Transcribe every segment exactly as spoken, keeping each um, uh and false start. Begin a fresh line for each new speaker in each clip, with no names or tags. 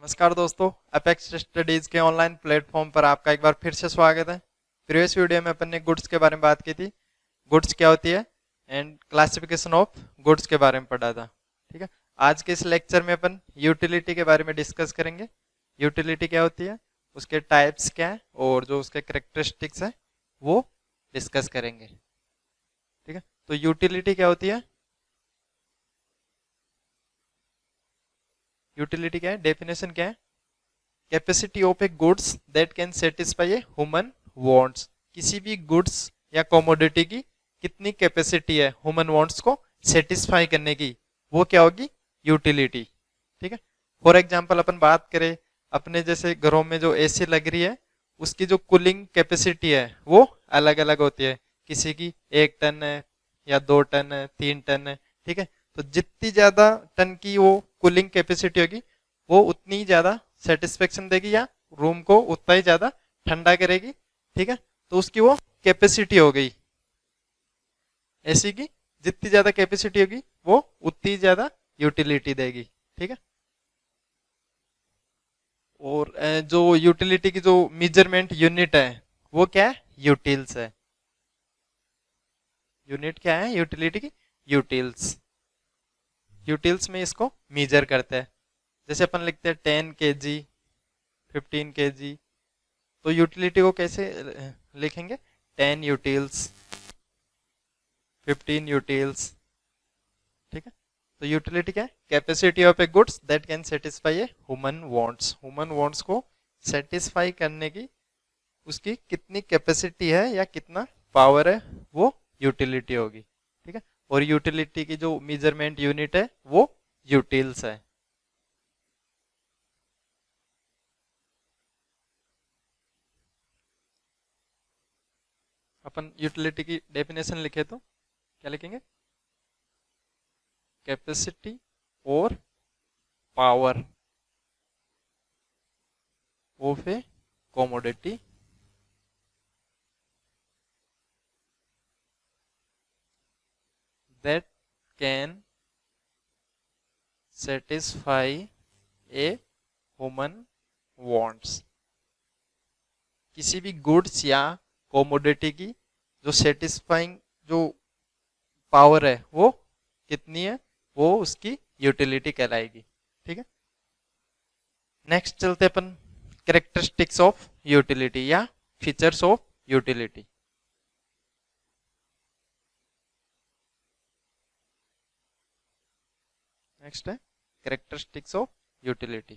नमस्कार दोस्तों, apex studies के ऑनलाइन प्लेटफॉर्म पर आपका एक बार फिर से स्वागत है। प्रीवियस वीडियो में अपन ने गुड्स के बारे में बात की थी, गुड्स क्या होती है एंड क्लासिफिकेशन ऑफ गुड्स के बारे में पढ़ा था। ठीक है, आज के इस लेक्चर में अपन यूटिलिटी के बारे में डिस्कस करेंगे। यूटिलिटी क्या होती है, उसके टाइप्स क्या है और जो उसके कैरेक्टरिस्टिक्स है वो डिस्कस करेंगे। ठीक है, तो यूटिलिटी क्या होती है, यूटिलिटी क्या है, डेफिनेशन क्या है, capacity of a goods that can satisfy a human wants. किसी भी गुड्स या कमोडिटी की कितनी कैपेसिटी है ह्यूमन वांट्स को सेटिस्फाई करने की, वो क्या होगी, यूटिलिटी। ठीक है, फॉर एग्जांपल अपन बात करें अपने जैसे घरों में जो एसी लग रही है उसकी जो कूलिंग कैपेसिटी है वो अलग अलग होती है, किसी की एक टन है या दो टन है, तीन टन है। ठीक है, तो जितनी ज्यादा टन की वो कूलिंग कैपेसिटी होगी वो उतनी ज्यादा सेटिस्फेक्शन देगी या रूम को उतना ही ज्यादा ठंडा करेगी। ठीक है, तो उसकी वो कैपेसिटी हो गई एसी की, जितनी ज्यादा कैपेसिटी होगी वो उतनी ज्यादा यूटिलिटी देगी। ठीक है, और जो यूटिलिटी की जो मेजरमेंट यूनिट है वो क्या है, यूटिल्स है। यूनिट क्या है यूटिलिटी की, यूटिल्स। यूटिल्स में इसको मेजर करते हैं, जैसे अपन लिखते हैं टेन के जी, फिफ्टीन के जी, तो यूटिलिटी को कैसे लिखेंगे, टेन यूटिल्स, फिफ्टीन यूटिल्स। ठीक है, तो यूटिलिटी क्या है, capacity of a goods that can satisfy a human wants. Human wants को सेटिस्फाई करने की उसकी कितनी कैपेसिटी है या कितना पावर है वो यूटिलिटी होगी। ठीक है, और यूटिलिटी की जो मेजरमेंट यूनिट है वो यूटिल्स है। अपन यूटिलिटी की डेफिनेशन लिखे तो क्या लिखेंगे, कैपेसिटी और power of a commodity that can satisfy a human wants। किसी भी गुड्स या कमोडिटी की जो सेटिस्फाइंग जो पावर है वो कितनी है, वो उसकी यूटिलिटी कहलाएगी। ठीक है, नेक्स्ट चलते अपन कैरेक्टरिस्टिक्स ऑफ यूटिलिटी या फीचर्स ऑफ यूटिलिटी। नेक्स्ट है कैरेक्टरिस्टिक्स ऑफ यूटिलिटी।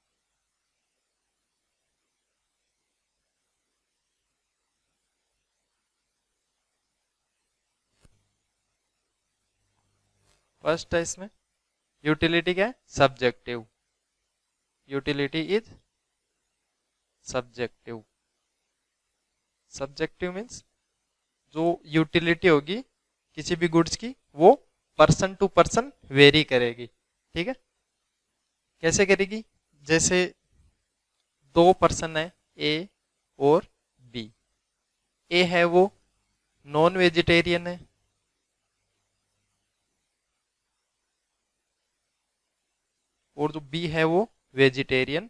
फर्स्ट है इसमें यूटिलिटी क्या है, subjective. Utility is subjective. Subjective means जो यूटिलिटी होगी किसी भी गुड्स की वो पर्सन टू पर्सन वेरी करेगी। ठीक है, कैसे करेगी, जैसे दो पर्सन है ए और बी। ए है वो नॉन वेजिटेरियन है और जो बी है वो वेजिटेरियन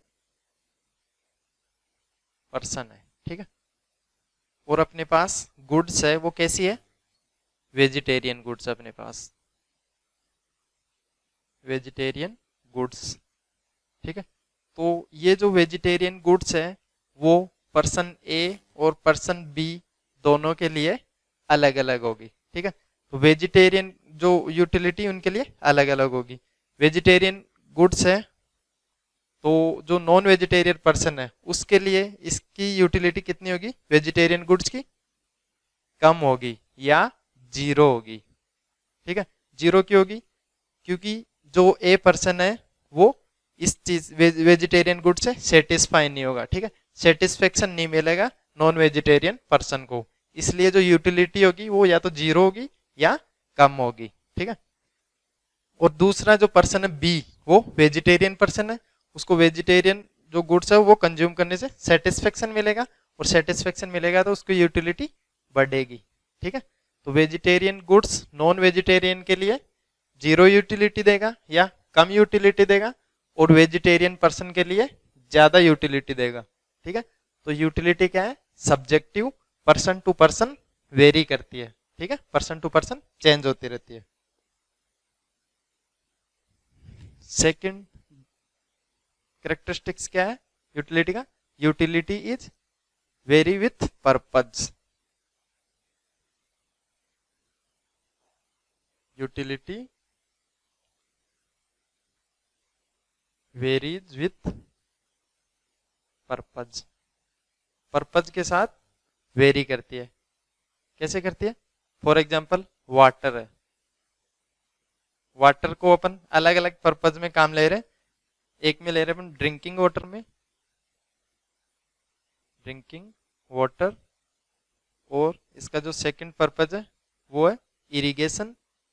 पर्सन है। ठीक है, और अपने पास गुड्स है वो कैसी है, वेजिटेरियन गुड्स अपने पास, वेजिटेरियन गुड्स। ठीक है, तो ये जो वेजिटेरियन गुड्स है वो पर्सन ए और पर्सन बी दोनों के लिए अलग अलग होगी। ठीक है, तो वेजिटेरियन जो यूटिलिटी उनके लिए अलग अलग होगी। वेजिटेरियन गुड्स है तो जो नॉन वेजिटेरियन पर्सन है उसके लिए इसकी यूटिलिटी कितनी होगी, वेजिटेरियन गुड्स की कम होगी या जीरो होगी। ठीक है, जीरो क्यों होगी, क्योंकि जो ए पर्सन है वो इस चीज वेजिटेरियन गुड से सेटिस्फाई नहीं होगा। ठीक है, सेटिस्फेक्शन नहीं मिलेगा नॉन वेजिटेरियन पर्सन को, इसलिए जो यूटिलिटी होगी वो या तो जीरो होगी या कम होगी। ठीक है, और दूसरा जो पर्सन है बी वो वेजिटेरियन पर्सन है, उसको वेजिटेरियन जो गुड्स है वो कंज्यूम करने से सेटिस्फेक्शन मिलेगा और सेटिस्फेक्शन मिलेगा तो उसकी यूटिलिटी बढ़ेगी। ठीक है, तो वेजिटेरियन गुड्स नॉन वेजिटेरियन के लिए जीरो यूटिलिटी देगा या कम यूटिलिटी देगा, और वेजिटेरियन पर्सन के लिए ज्यादा यूटिलिटी देगा। ठीक है, तो यूटिलिटी क्या है, subjective, person to person vary करती है। ठीक है, पर्सन टू पर्सन चेंज होती रहती है। सेकंड कैरेक्टरिस्टिक्स क्या है यूटिलिटी का, utility is vary with purpose. Utility varies with purpose, purpose के साथ वेरी करती है। कैसे करती है, फॉर एग्जाम्पल वाटर है, वाटर को अपन अलग अलग पर्पज में काम ले रहे हैं। एक में ले रहे अपन ड्रिंकिंग वाटर में, ड्रिंकिंग वाटर, और इसका जो सेकंड पर्पज है वो है इरिगेशन,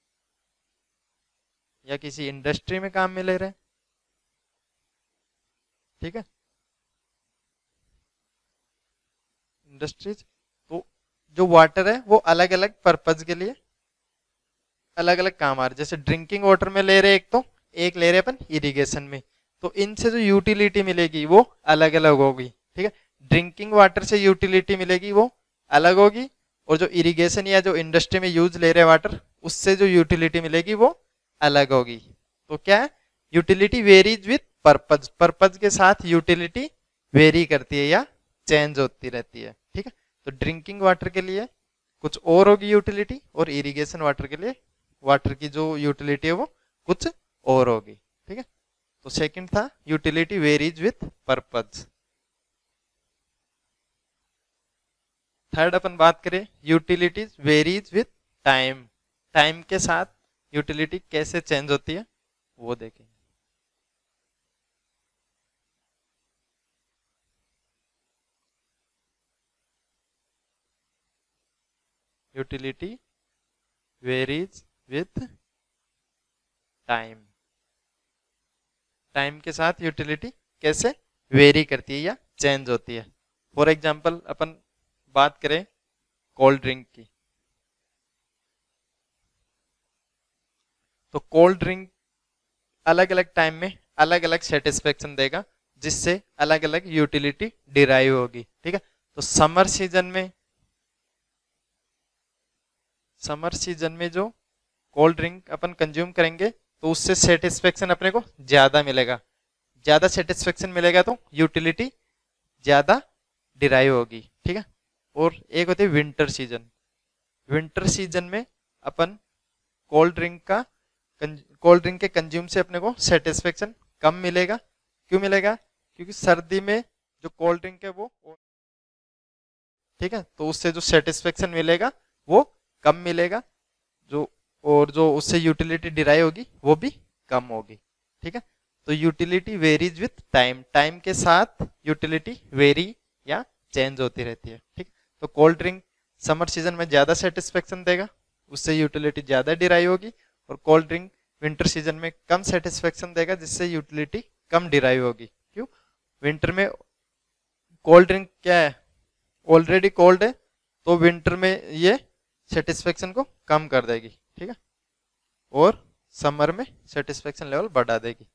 या किसी इंडस्ट्री में काम में ले रहे हैं। ठीक है, इंडस्ट्रीज, तो जो वाटर है वो अलग अलग पर्पज के लिए अलग अलग काम आ रहे। जैसे ड्रिंकिंग वाटर में ले रहे एक, तो एक ले रहे अपन इरिगेशन में, तो इनसे जो यूटिलिटी मिलेगी वो अलग अलग होगी। ठीक है, ड्रिंकिंग वाटर से यूटिलिटी मिलेगी वो अलग होगी, और जो इरिगेशन या जो इंडस्ट्री में यूज ले रहे वाटर उससे जो यूटिलिटी मिलेगी वो अलग होगी। तो क्या है, utility varies with purpose, purpose के साथ यूटिलिटी वेरी करती है या चेंज होती रहती है। ठीक है, तो ड्रिंकिंग वाटर के लिए कुछ और होगी यूटिलिटी, और इरिगेशन वाटर के लिए वाटर की जो यूटिलिटी है वो कुछ और होगी। ठीक है, तो सेकंड था utility varies with purpose. Third अपन बात करें utilities varies with time, time के साथ यूटिलिटी कैसे चेंज होती है वो देखेंगे। Utility varies with time, time के साथ यूटिलिटी कैसे वेरी करती है या चेंज होती है। फॉर एग्जाम्पल अपन बात करें कोल्ड ड्रिंक की, तो कोल्ड ड्रिंक अलग अलग टाइम में अलग अलग सेटिस्फेक्शन देगा, जिससे अलग अलग यूटिलिटी डिराइव होगी। ठीक है, तो समर सीजन में समर सीजन में जो कोल्ड ड्रिंक अपन कंज्यूम करेंगे तो उससे सेटिस्फेक्शन अपने को ज्यादा मिलेगा, ज्यादा सेटिस्फेक्शन मिलेगा तो यूटिलिटी ज्यादा डिराइव होगी। ठीक है, और एक होती है विंटर सीजन, विंटर सीजन में अपन कोल्ड ड्रिंक का कोल्ड ड्रिंक के कंज्यूम से अपने को सेटिस्फेक्शन कम मिलेगा। क्यों मिलेगा, क्योंकि सर्दी में जो कोल्ड ड्रिंक है वो, ठीक है, तो उससे जो सेटिस्फेक्शन मिलेगा वो कम मिलेगा, जो और जो उससे यूटिलिटी डिराइव होगी वो भी कम होगी। ठीक है, तो utility varies with time, time के साथ यूटिलिटी वेरी या चेंज होती रहती है। ठीक, तो कोल्ड ड्रिंक समर सीजन में ज्यादा सेटिस्फेक्शन देगा, उससे यूटिलिटी ज्यादा डिराइव होगी, और कोल्ड ड्रिंक विंटर सीजन में कम सेटिस्फेक्शन देगा, जिससे यूटिलिटी कम डिराइव होगी। क्यों, विंटर में कोल्ड ड्रिंक क्या है, ऑलरेडी कोल्ड है, तो विंटर में ये सेटिस्फेक्शन को कम कर देगी। ठीक है, और समर में सेटिस्फेक्शन लेवल बढ़ा देगी।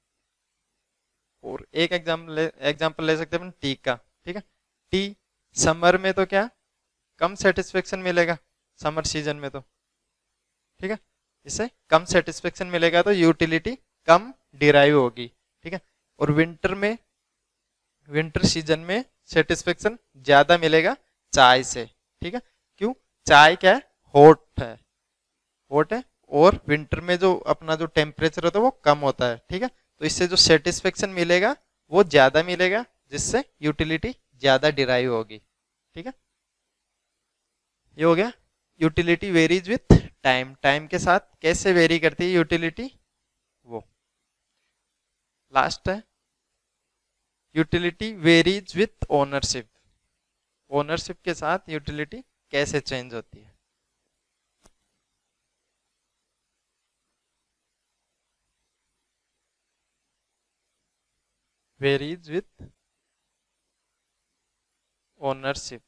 और एक एग्जाम्पल एग्जाम्पल ले सकते हैं अपन टी का। ठीक है, टी समर में तो क्या कम सेटिस्फेक्शन मिलेगा, समर सीजन में तो, ठीक है, इससे कम सेटिस्फेक्शन मिलेगा तो यूटिलिटी कम डिराइव होगी। ठीक है, और विंटर में विंटर सीजन में सेटिस्फेक्शन ज्यादा मिलेगा चाय से। ठीक है, क्यों, चाय क्या है, हॉट है, हॉट है, और विंटर में जो अपना जो टेम्परेचर होता है वो कम होता है। ठीक है, तो इससे जो सेटिस्फेक्शन मिलेगा वो ज्यादा मिलेगा, जिससे यूटिलिटी ज्यादा डिराइव होगी। ठीक है, ये हो गया utility varies with time, time के साथ कैसे वेरी करती है यूटिलिटी वो। लास्ट है utility varies with ownership, ownership के साथ यूटिलिटी कैसे चेंज होती है। Varies with ownership,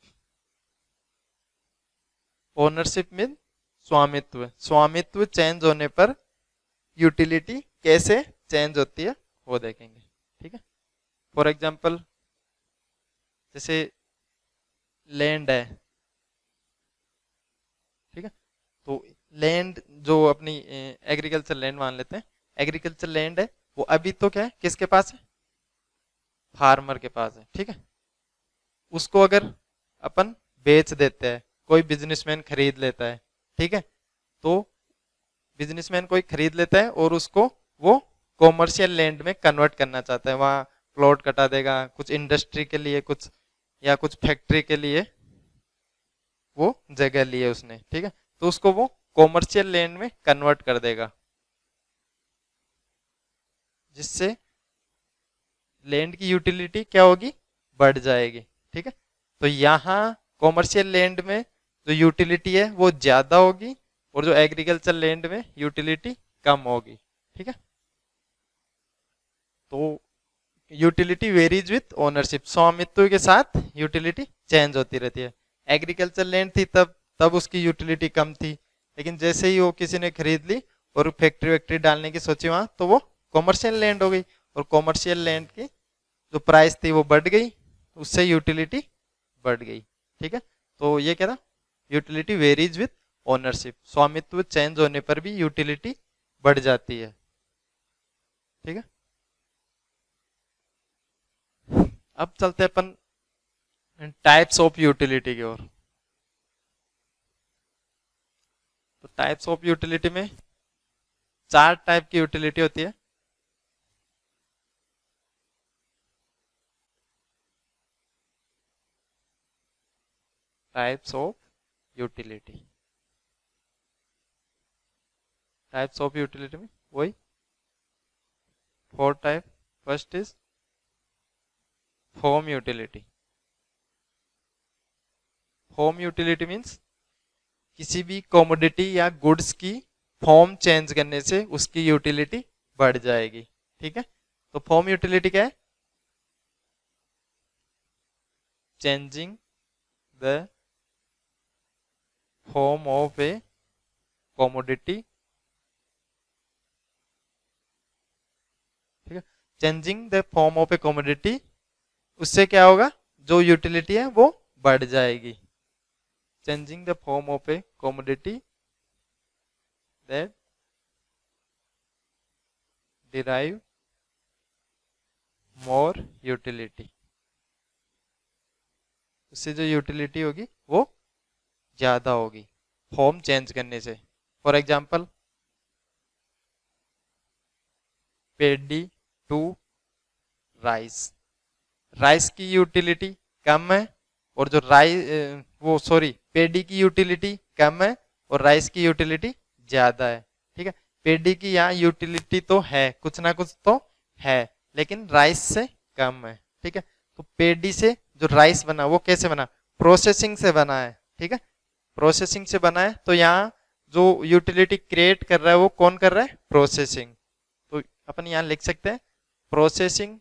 ownership mean स्वामित्व, स्वामित्व चेंज होने पर यूटिलिटी कैसे चेंज होती है वो देखेंगे। ठीक है। फॉर एग्जाम्पल जैसे लैंड है, ठीक है, तो लैंड जो अपनी एग्रीकल्चर लैंड मान लेते हैं, एग्रीकल्चर लैंड है वो अभी तो क्या है, किसके पास है, फार्मर के पास है, ठीक है। उसको अगर अपन बेच देते हैं, कोई बिजनेसमैन खरीद लेता है, ठीक है, तो बिजनेसमैन कोई खरीद लेता है और उसको वो कॉमर्शियल लैंड में कन्वर्ट करना चाहता है, वहां प्लॉट कटा देगा कुछ इंडस्ट्री के लिए, कुछ या कुछ फैक्ट्री के लिए वो जगह ली है उसने, ठीक है, तो उसको वो कॉमर्शियल लैंड में कन्वर्ट कर देगा, जिससे लैंड की यूटिलिटी क्या होगी, बढ़ जाएगी, ठीक है। तो यहाँ कॉमर्शियल लैंड में जो यूटिलिटी है वो ज्यादा होगी और जो एग्रीकल्चर लैंड में यूटिलिटी कम होगी, ठीक है। तो यूटिलिटी वेरीज विथ ओनरशिप, स्वामित्व के साथ यूटिलिटी चेंज होती रहती है। एग्रीकल्चर लैंड थी तब तब उसकी यूटिलिटी कम थी, लेकिन जैसे ही वो किसी ने खरीद ली और फैक्ट्री वैक्ट्री डालने की सोची वहां, तो वो कॉमर्शियल लैंड हो गई और कॉमर्शियल लैंड की जो प्राइस थी वो बढ़ गई, उससे यूटिलिटी बढ़ गई, ठीक है। तो ये क्या था, यूटिलिटी वेरीज विथ ओनरशिप, स्वामित्व चेंज होने पर भी यूटिलिटी बढ़ जाती है, ठीक है। अब चलते हैं अपन टाइप्स ऑफ यूटिलिटी की ओर। तो टाइप्स ऑफ यूटिलिटी में चार टाइप की यूटिलिटी होती है। Types of utility, types of utility में वही four type. First is home utility. Home utility means किसी भी कॉमोडिटी या गुड्स की फॉर्म चेंज करने से उसकी यूटिलिटी बढ़ जाएगी, ठीक है। तो फॉर्म यूटिलिटी क्या है, changing the form of a commodity, ठीक है, changing the form of a commodity, उससे क्या होगा, जो यूटिलिटी है वो बढ़ जाएगी। Changing the form of a commodity that derive more utility, उससे जो यूटिलिटी होगी वो ज्यादा होगी फॉर्म चेंज करने से। For example paddy to rice, rice की यूटिलिटी कम है और जो राइस वो सॉरी पेडी की यूटिलिटी कम है और राइस की यूटिलिटी ज्यादा है, ठीक है। पेडी की यहाँ यूटिलिटी तो है, कुछ ना कुछ तो है, लेकिन राइस से कम है, ठीक है। तो पेडी से जो राइस बना वो कैसे बना, प्रोसेसिंग से बना है, ठीक है, प्रोसेसिंग से बना है। तो यहाँ जो यूटिलिटी क्रिएट कर रहा है वो कौन कर रहा है, प्रोसेसिंग। तो अपन यहाँ लिख सकते हैं प्रोसेसिंग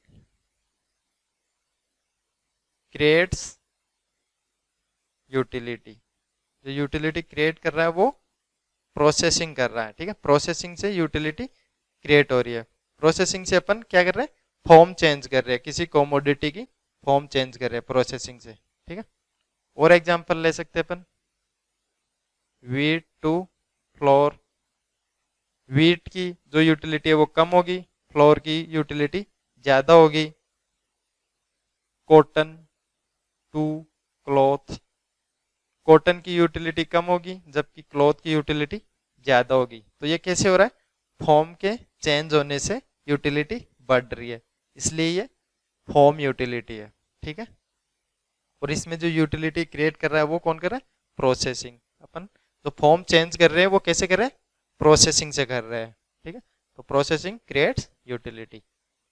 क्रिएट्स यूटिलिटी, जो यूटिलिटी क्रिएट कर रहा है वो प्रोसेसिंग कर रहा है, ठीक है, प्रोसेसिंग से यूटिलिटी क्रिएट हो रही है। प्रोसेसिंग से अपन क्या कर रहे हैं, फॉर्म चेंज कर रहे हैं, किसी कमोडिटी की फॉर्म चेंज कर रहे हैं प्रोसेसिंग से, ठीक है। और एग्जांपल ले सकते हैं अपन व्हीट टू फ्लोर, व्हीट की जो यूटिलिटी है वो कम होगी, फ्लोर की यूटिलिटी ज्यादा होगी। कॉटन टू क्लॉथ, कॉटन की यूटिलिटी कम होगी जबकि क्लॉथ की यूटिलिटी ज्यादा होगी। तो ये कैसे हो रहा है, फॉर्म के चेंज होने से यूटिलिटी बढ़ रही है, इसलिए ये फॉर्म यूटिलिटी है, ठीक है। और इसमें जो यूटिलिटी क्रिएट कर रहा है वो कौन कर रहा है, प्रोसेसिंग। अपन तो फॉर्म चेंज कर रहे हैं वो कैसे कर रहे हैं, प्रोसेसिंग से कर रहे हैं, ठीक है। तो प्रोसेसिंग क्रिएट्स यूटिलिटी।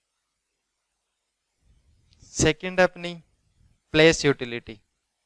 सेकंड अपनी प्लेस यूटिलिटी।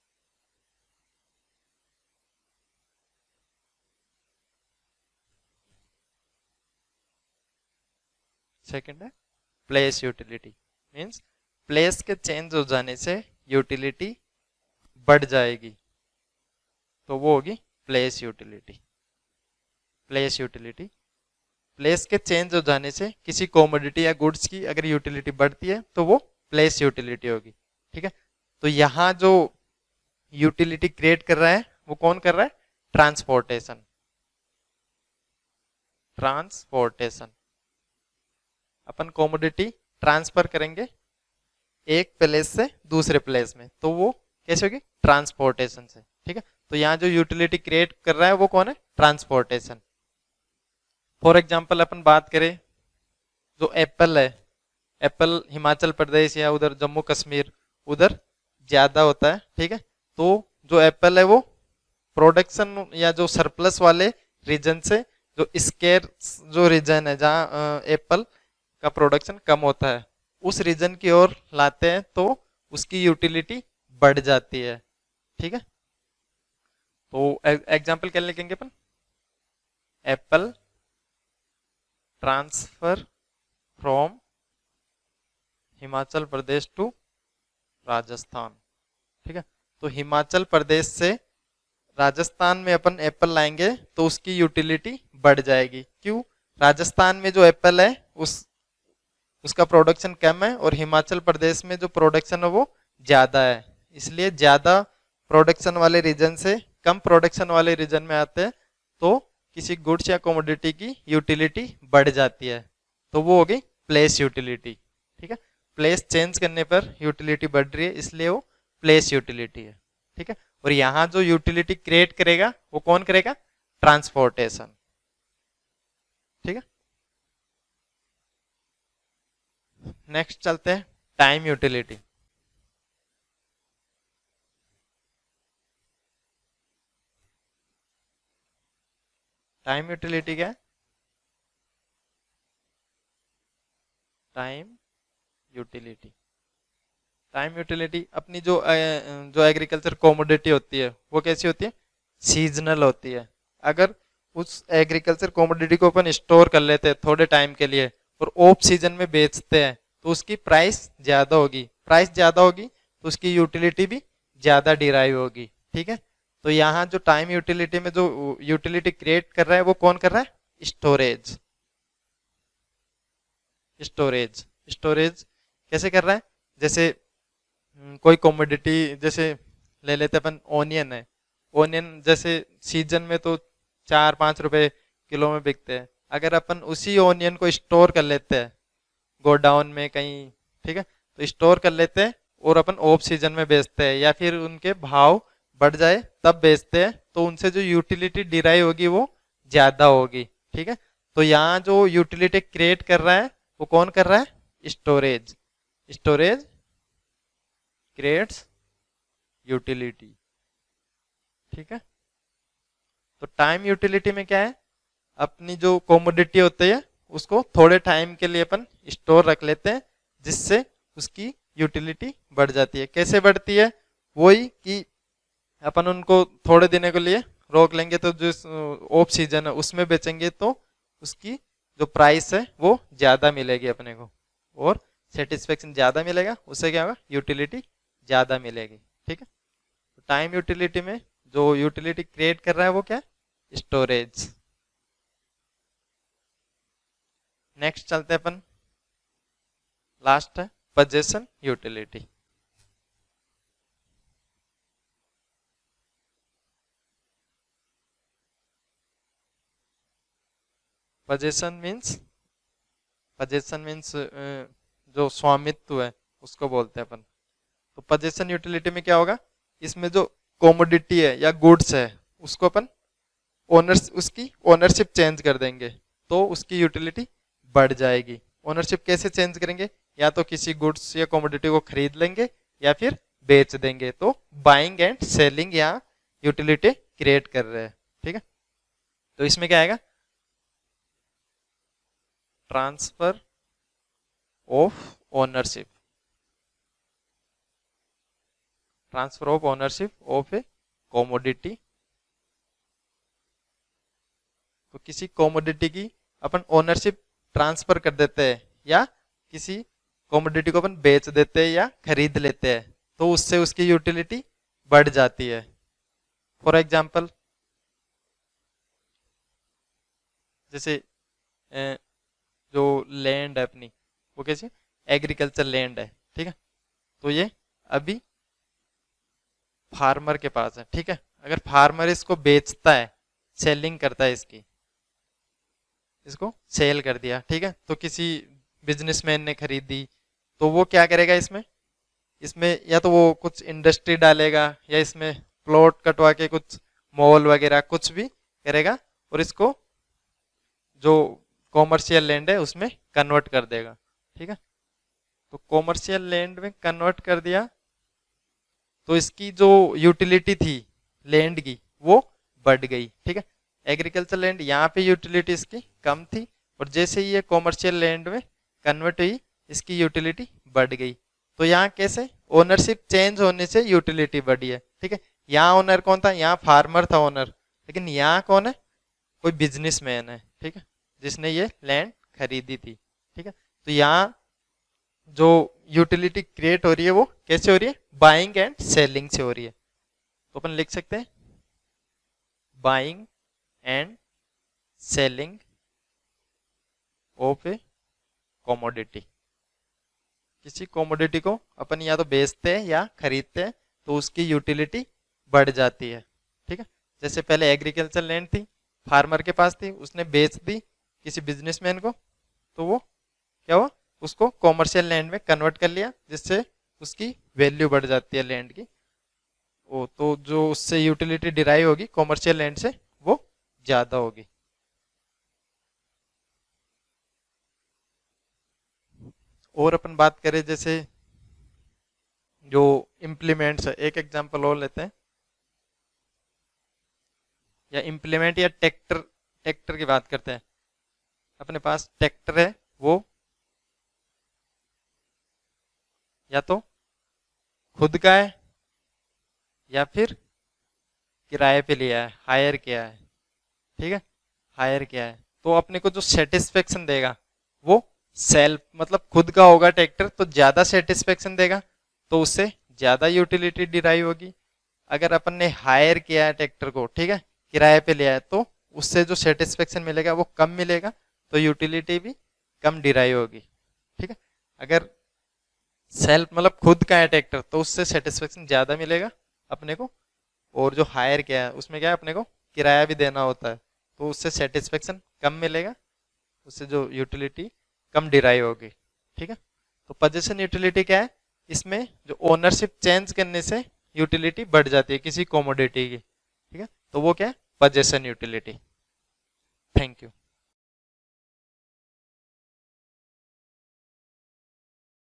सेकंड है प्लेस यूटिलिटी, मींस प्लेस के चेंज हो जाने से यूटिलिटी बढ़ जाएगी, तो वो होगी place utility. Place utility, place के चेंज हो जाने से किसी कॉमोडिटी या गुड्स की अगर यूटिलिटी बढ़ती है तो वो प्लेस यूटिलिटी होगी। ठीक है, तो यहाँ जो यूटिलिटी क्रिएट कर रहा है वो कौन कर रहा है? ट्रांसपोर्टेशन। ट्रांसपोर्टेशन, अपन कॉमोडिटी ट्रांसफर करेंगे एक प्लेस से दूसरे प्लेस में, तो वो कैसे होगी? ट्रांसपोर्टेशन से। ठीक है, तो यहाँ जो यूटिलिटी क्रिएट कर रहा है वो कौन है? ट्रांसपोर्टेशन। फॉर एग्जाम्पल अपन बात करें, जो एप्पल है, एप्पल हिमाचल प्रदेश या उधर जम्मू कश्मीर उधर ज्यादा होता है। ठीक है, तो जो एप्पल है वो प्रोडक्शन या जो सरप्लस वाले रीजन से जो स्केर जो रीजन है जहाँ एप्पल का प्रोडक्शन कम होता है उस रीजन की ओर लाते हैं तो उसकी यूटिलिटी बढ़ जाती है। ठीक है, तो एग्जांपल क्या लिखेंगे अपन? Apple transfer from Himachal Pradesh to Rajasthan. ठीक है, तो हिमाचल प्रदेश से राजस्थान में अपन एप्पल लाएंगे तो उसकी यूटिलिटी बढ़ जाएगी। क्यों? राजस्थान में जो एप्पल है उस उसका प्रोडक्शन कम है और हिमाचल प्रदेश में जो प्रोडक्शन है वो ज्यादा है, इसलिए ज्यादा प्रोडक्शन वाले रीजन से कम प्रोडक्शन वाले रीजन में आते हैं तो किसी गुड्स या कमोडिटी की यूटिलिटी बढ़ जाती है, तो वो हो गई प्लेस यूटिलिटी। ठीक है, प्लेस चेंज करने पर यूटिलिटी बढ़ रही है इसलिए वो प्लेस यूटिलिटी है। ठीक है, और यहाँ जो यूटिलिटी क्रिएट करेगा वो कौन करेगा? ट्रांसपोर्टेशन। ठीक है, नेक्स्ट चलते हैं टाइम यूटिलिटी। टाइम यूटिलिटी क्या है? टाइम यूटिलिटी टाइम यूटिलिटी अपनी जो जो एग्रीकल्चर कॉमोडिटी होती है वो कैसी होती है? सीजनल होती है। अगर उस एग्रीकल्चर कॉमोडिटी को अपन स्टोर कर लेते हैं थोड़े टाइम के लिए और ऑफ सीजन में बेचते हैं तो उसकी प्राइस ज्यादा होगी, प्राइस ज्यादा होगी तो उसकी यूटिलिटी भी ज्यादा डिराइव होगी। ठीक है, तो यहाँ जो टाइम यूटिलिटी में जो यूटिलिटी क्रिएट कर रहा है वो कौन कर रहा है? स्टोरेज। स्टोरेज स्टोरेज कैसे कर रहा है? जैसे कोई कॉमोडिटी जैसे ले लेते अपन, ओनियन है, ओनियन जैसे सीजन में तो चार पाँच रुपए किलो में बिकते हैं, अगर अपन उसी ओनियन को स्टोर कर लेते हैं गोडाउन में कहीं, ठीक है, तो स्टोर कर लेते हैं और अपन ऑफ सीजन में बेचते हैं या फिर उनके भाव बढ़ जाए तब बेचते हैं तो उनसे जो यूटिलिटी डिराइव होगी वो ज्यादा होगी। ठीक है, तो यहाँ जो यूटिलिटी क्रिएट कर रहा है वो कौन कर रहा है? स्टोरेज। Storage creates utility. ठीक है, तो टाइम यूटिलिटी में क्या है? अपनी जो कॉमोडिटी होती है उसको थोड़े टाइम के लिए अपन स्टोर रख लेते हैं जिससे उसकी यूटिलिटी बढ़ जाती है। कैसे बढ़ती है? वही कि अपन उनको थोड़े दिनों के लिए रोक लेंगे तो जो ऑफ सीजन है उसमें बेचेंगे तो उसकी जो प्राइस है वो ज्यादा मिलेगी अपने को और सेटिस्फेक्शन ज्यादा मिलेगा, उससे क्या होगा? यूटिलिटी ज्यादा मिलेगी। ठीक है, तो टाइम यूटिलिटी में जो यूटिलिटी क्रिएट कर रहा है वो क्या है? स्टोरेज। नेक्स्ट चलते हैं अपन, लास्ट है possession utility. Possession means possession means जो स्वामित्व है उसको बोलते हैं अपन। तो पोजेशन यूटिलिटी में क्या होगा? इसमें जो कॉमोडिटी है या गुड्स है उसको अपन ओनर्स उसकी ओनरशिप चेंज कर देंगे तो उसकी यूटिलिटी बढ़ जाएगी। ओनरशिप कैसे चेंज करेंगे? या तो किसी गुड्स या कॉमोडिटी को खरीद लेंगे या फिर बेच देंगे, तो बाइंग एंड सेलिंग यहाँ यूटिलिटी क्रिएट कर रहे हैं। ठीक है, तो इसमें क्या आएगा? Transfer of ownership. Transfer of ownership of a commodity. तो किसी कॉमोडिटी की अपन ओनरशिप ट्रांसफर कर देते हैं या किसी कॉमोडिटी को अपन बेच देते हैं या खरीद लेते हैं तो उससे उसकी यूटिलिटी बढ़ जाती है। फॉर एग्जाम्पल जैसे जो लैंड है अपनी वो कैसी एग्रीकल्चर लैंड है, ठीक है। तो ये अभी फार्मर के पास है, ठीक है। अगर फार्मर इसको बेचता है, सेलिंग करता है, इसकी इसको सेल कर दिया, ठीक है, तो किसी बिजनेसमैन ने खरीदी, तो वो क्या करेगा इसमें इसमें या तो वो कुछ इंडस्ट्री डालेगा या इसमें प्लॉट कटवा के कुछ मॉल वगैरह कुछ भी करेगा और इसको जो कॉमर्शियल लैंड है उसमें कन्वर्ट कर देगा, ठीक है। तो कॉमर्शियल लैंड में कन्वर्ट कर दिया तो इसकी जो यूटिलिटी थी लैंड की वो बढ़ गई, ठीक है। एग्रीकल्चर लैंड यहाँ पे यूटिलिटी इसकी कम थी और जैसे ही ये कॉमर्शियल लैंड में कन्वर्ट हुई इसकी यूटिलिटी बढ़ गई। तो यहाँ कैसे ओनरशिप चेंज होने से यूटिलिटी बढ़ी है, ठीक है। यहाँ ओनर कौन था, यहाँ फार्मर था ओनर, लेकिन यहाँ कौन है, कोई बिजनेसमैन है, ठीक है, जिसने ये लैंड खरीदी थी, ठीक है। तो यहाँ जो यूटिलिटी क्रिएट हो रही है वो कैसे हो रही है, बाइंग एंड सेलिंग से हो रही है। तो अपन लिख सकते हैं buying and selling of a commodity. किसी कॉमोडिटी को अपन या तो बेचते हैं या खरीदते हैं तो उसकी यूटिलिटी बढ़ जाती है, ठीक है। जैसे पहले एग्रीकल्चर लैंड थी, फार्मर के पास थी, उसने बेच दी किसी बिजनेसमैन को, तो वो क्या हुआ, उसको कॉमर्शियल लैंड में कन्वर्ट कर लिया जिससे उसकी वैल्यू बढ़ जाती है लैंड की। ओ तो जो उससे यूटिलिटी डिराइव होगी कॉमर्शियल लैंड से वो ज्यादा होगी। और अपन बात करें जैसे जो इम्प्लीमेंट्स है, एक एग्जांपल और लेते हैं, या इम्प्लीमेंट या ट्रैक्टर ट्रैक्टर की बात करते हैं। अपने पास ट्रैक्टर है, वो या तो खुद का है या फिर किराए पे लिया है, हायर किया है, ठीक है, हायर किया है। तो अपने को जो सेटिस्फेक्शन देगा वो सेल्फ मतलब खुद का होगा ट्रैक्टर तो ज्यादा सेटिस्फेक्शन देगा, तो उससे ज्यादा यूटिलिटी डिराइव होगी। अगर अपन ने हायर किया है ट्रैक्टर को, ठीक है, किराए पे लिया है, तो उससे जो सेटिस्फेक्शन मिलेगा वो कम मिलेगा, तो यूटिलिटी भी कम डिराइव होगी, ठीक है। अगर सेल्फ मतलब खुद का है ट्रैक्टर तो उससे सेटिस्फेक्शन ज्यादा मिलेगा अपने को, और जो हायर किया है उसमें क्या है अपने को किराया भी देना होता है, तो उससे सेटिस्फेक्शन कम मिलेगा, उससे जो यूटिलिटी कम डिराइव होगी, ठीक है। तो पोजीशन यूटिलिटी क्या है, इसमें जो ओनरशिप चेंज करने से यूटिलिटी बढ़ जाती है किसी कमोडिटी की, ठीक है, तो वो क्या है पोजीशन यूटिलिटी। Thank you.